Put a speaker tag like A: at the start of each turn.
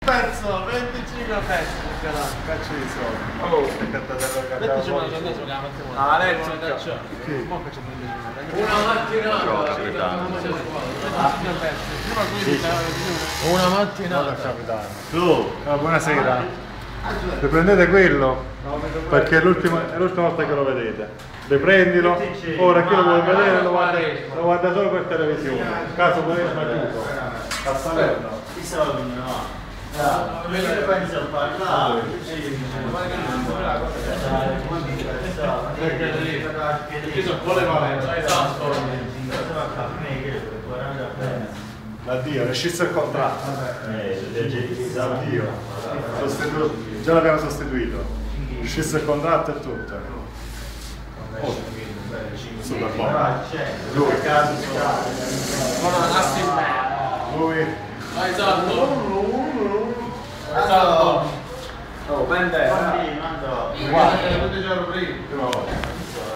A: Pezzo, 25 pezzi, caccio di soldi. Oh, che cattatello che
B: Ah, lei c'è una mattinata. Una mattinata.
A: Capitano. Tu, buonasera. Riprendete quello? Perché è l'ultima volta che lo vedete. Riprendilo. Ora chi lo vuole vedere lo guarda solo per televisione. Caso Quaresma chiuso. A Salerno.
C: Perché pensi a parlare?
A: Perché sono buone valenze. Esatto. L'addio, è uscito il contratto. L'addio. Già l'abbiamo sostituito. È uscito il contratto e tutto. Oh. Super buono. Lui. Lui.
B: Esatto. Esatto.
C: Oh, ben bene.
A: Guarda, prima volta.